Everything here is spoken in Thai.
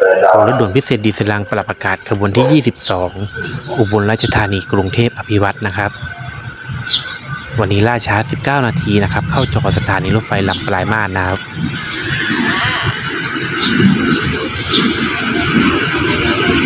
ของรถด่วนพิเศษดีเซลลังปรับอากาศขบวนที่ 22 อุบลราชธานีกรุงเทพอภิวัตรนะครับวันนี้ล่าช้า 19 นาทีนะครับเข้าจอดสถานีรถไฟลำปลายมาศนะครับ